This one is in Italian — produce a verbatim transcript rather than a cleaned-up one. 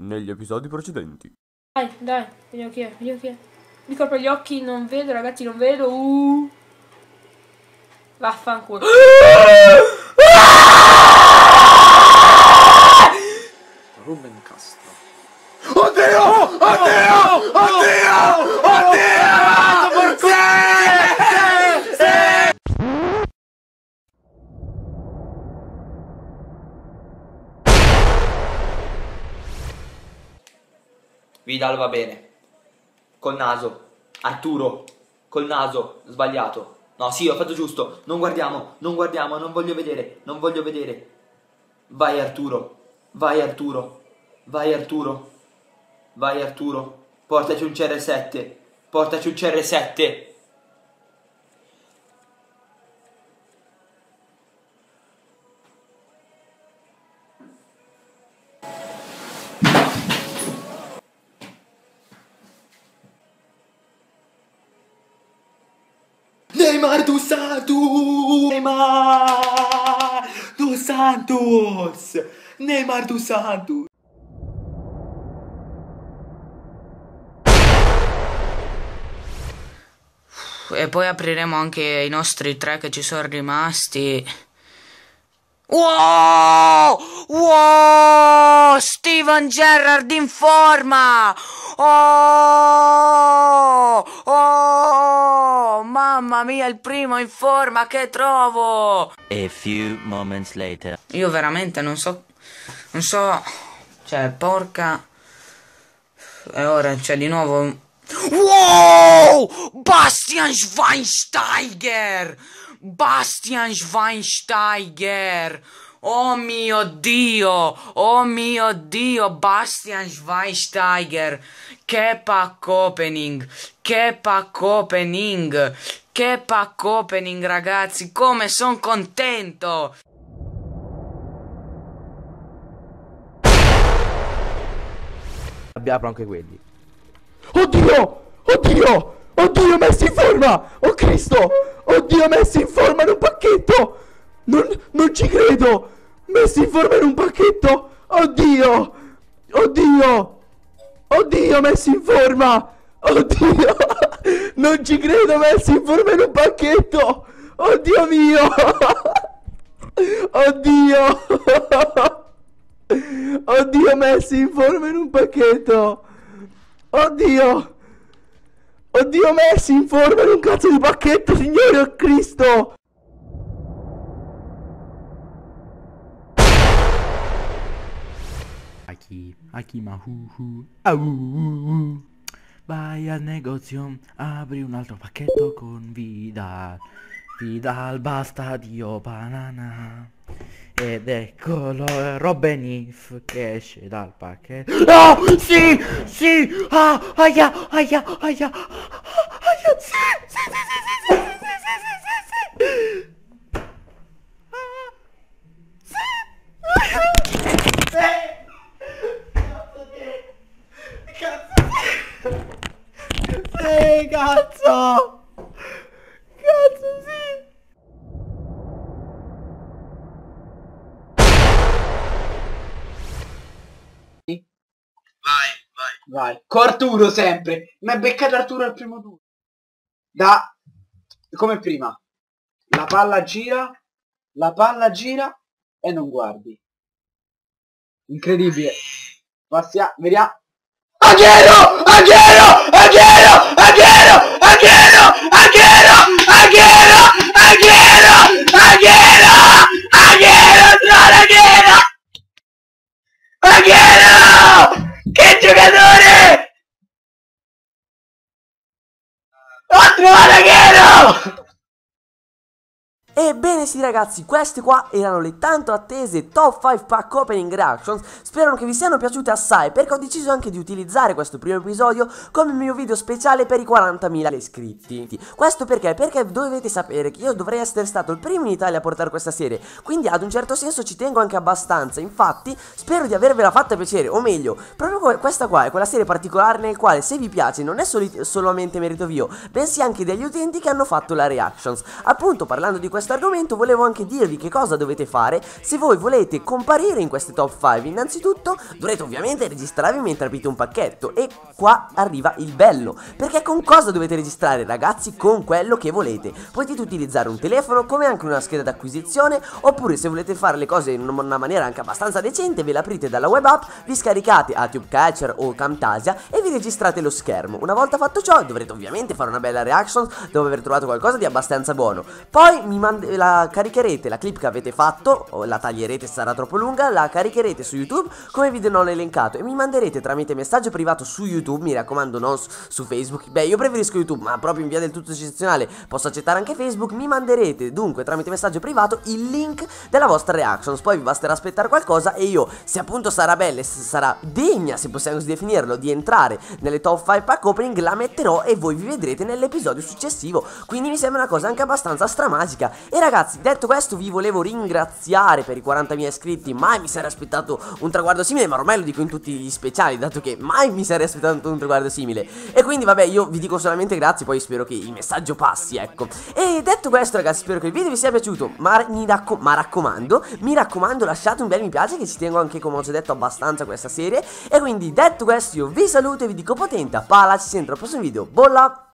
negli episodi precedenti. Dai, dai, vediamo chi è, vediamo chi è. Mi copro gli occhi, non vedo, ragazzi, non vedo. Uh. Vaffanculo. Ruben Castro. Oddio! Oddio! Oddio! Oddio! Sì! Sì! Vidal va bene. Col naso. Arturo. Col naso. Sbagliato. No, sì, ho fatto giusto. Non guardiamo. Non guardiamo. Non voglio vedere. Non voglio vedere. Vai Arturo. Vai Arturo. Vai Arturo. Vai Arturo. Portaci un C R sette. Portaci un C R sette. Neymar dos Santos! Neymar dos Santos! Neymar dos Santos! E poi apriremo anche i nostri tre che ci sono rimasti. Wow! Wow! Steven Gerrard in forma! Oh! Oh! Mamma mia, il primo in forma che trovo! A few moments later. Io veramente non so... Non so... Cioè, porca... E ora c'è di nuovo... Wow! Bastian Schweinsteiger! Bastian Schweinsteiger! Oh mio Dio! Oh mio Dio! Bastian Schweinsteiger! Che pack opening! Che pack opening! Che pack opening, ragazzi! Come son contento! Abbiamo anche quelli. Oddio! Oddio! Oddio, Messi in forma! Oh Cristo! Oddio, Messi in forma in un pacchetto! Non, non ci credo! Messi in forma in un pacchetto! Oddio! Oddio! Oddio, Messi in forma! Oddio! Non ci credo, Messi in forma in un pacchetto! Oddio mio! Oddio! Oddio, Messi in forma in un pacchetto! Oddio! Oddio, Messi in forma in un cazzo di pacchetto, signore, oh Cristo! Aki, Aki Mahuhu, au, uh, uh. Vai al negozio, apri un altro pacchetto con Vidal. Vidal, basta Dio banana. Ed eccolo Robben If che esce dal pacchetto. No! Sì! Sì! Ah! Aia! Aia! Aia! Aia! Sì! Sì! Sì! Sì! Sì! Sì! Sì! Sì! Sì! Sì! Cazzo! Cazzo sì! Vai, vai. Vai. Con Arturo sempre. Mi ha beccato Arturo al primo turno. Da... Come prima. La palla gira. La palla gira. E non guardi. Incredibile. Passiamo. Vediamo. Aguero! Aguero! Aguero! Aguero! Aguero! Aguero! Aguero! Aguero! Aguero! Aguero! Aguero! Aguero! Che giocatore! Ho trovato Aguero! Ebbene sì ragazzi, queste qua erano le tanto attese top cinque pack opening reactions. Spero che vi siano piaciute assai, perché ho deciso anche di utilizzare questo primo episodio come mio video speciale per i quarantamila iscritti. Questo perché? Perché dovete sapere che io dovrei essere stato il primo in Italia a portare questa serie, quindi ad un certo senso ci tengo anche abbastanza. Infatti spero di avervela fatta piacere, o meglio, proprio questa qua è quella serie particolare nel quale, se vi piace, non è soli solamente merito mio, bensì anche degli utenti che hanno fatto la reactions. Appunto, parlando di questa questo argomento volevo anche dirvi che cosa dovete fare se voi volete comparire in queste top cinque. Innanzitutto dovrete ovviamente registrarvi mentre aprite un pacchetto, e qua arriva il bello, perché con cosa dovete registrare, ragazzi? Con quello che volete. Potete utilizzare un telefono come anche una scheda d'acquisizione, oppure se volete fare le cose in una maniera anche abbastanza decente ve l'aprite dalla web app, vi scaricate a TubeCatcher o Camtasia e vi registrate lo schermo. Una volta fatto ciò dovrete ovviamente fare una bella reaction dopo aver trovato qualcosa di abbastanza buono. Poi mi la caricherete, la clip che avete fatto, o la taglierete se sarà troppo lunga, la caricherete su YouTube come video non elencato e mi manderete tramite messaggio privato su YouTube, mi raccomando non su, su Facebook. Beh, io preferisco YouTube, ma proprio in via del tutto eccezionale posso accettare anche Facebook. Mi manderete dunque tramite messaggio privato il link della vostra reaction, poi vi basterà aspettare qualcosa e io, se appunto sarà bella e se sarà degna, se possiamo così definirlo, di entrare nelle top cinque pack opening, la metterò e voi vi vedrete nell'episodio successivo. Quindi mi sembra una cosa anche abbastanza stramagica. E ragazzi, detto questo, vi volevo ringraziare per i quarantamila iscritti. Mai mi sarei aspettato un traguardo simile, ma ormai lo dico in tutti gli speciali, dato che mai mi sarei aspettato un traguardo simile. E quindi vabbè, io vi dico solamente grazie, poi spero che il messaggio passi, ecco. E detto questo ragazzi, spero che il video vi sia piaciuto, ma mi racco ma raccomando, mi raccomando lasciate un bel mi piace, che ci tengo anche, come ho già detto, abbastanza a questa serie. E quindi detto questo io vi saluto e vi dico potente a pala, ci sentiamo al prossimo video, bolla!